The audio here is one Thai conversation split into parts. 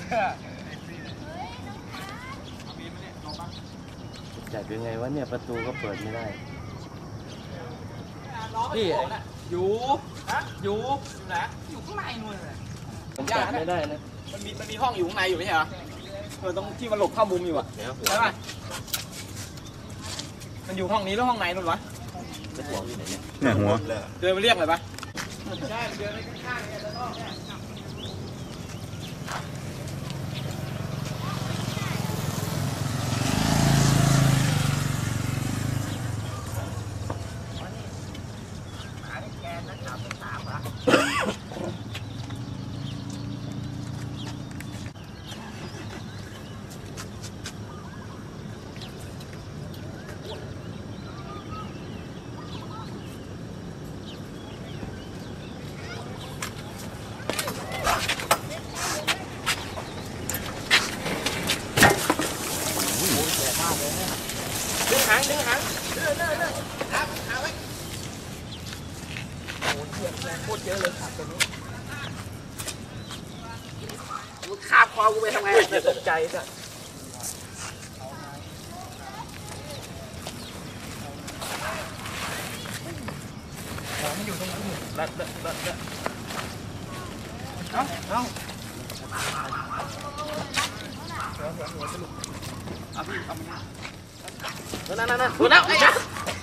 จัดยังไงวะเนี่ยประตูก็เปิดไม่ได้พี่อยู่ไหนอยู่ข้างในนู่นเลยมันจัดไม่ได้นะมันมีห้องอยู่ข้างในอยู่ไม่ใช่เหรอตรงที่มันหลบเข้ามุมอยู่อ่ะใช่ไหมมันอยู่ห้องนี้หรือห้องไหนนู่นวะเนี่ยหัวเดินไปเรียกเลยปะใช่เดินไปข้างๆเนี่ยแล้วนอกเนี่ยดึงหางหาไว้โอ้เยอะเลยโคตรเยอะเลยขาดตัวนี้มึงคาบคอกูไปทำไงจะตกใจจ้ะมันอยู่ตรงนี้เอาพี่เอามันนั่นดูแล้วไอ้ยักษ์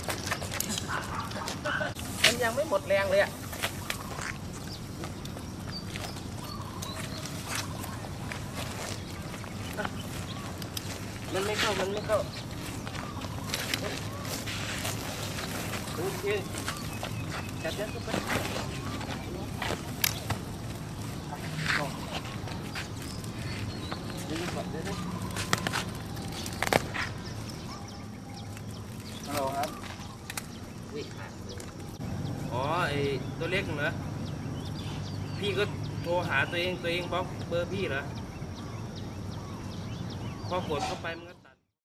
มันยังไม่หมดแรงเลยอ่ะมันไม่เข้าโอเคจับยัดเข้าไปเดี๋ยวฮัลโหลครับอ๋อไอตัวเล็กเหรอพี่ก็โทรหาตัวเองบล็อกเบอร์พี่เหรอพอกดเข้าไปมันก็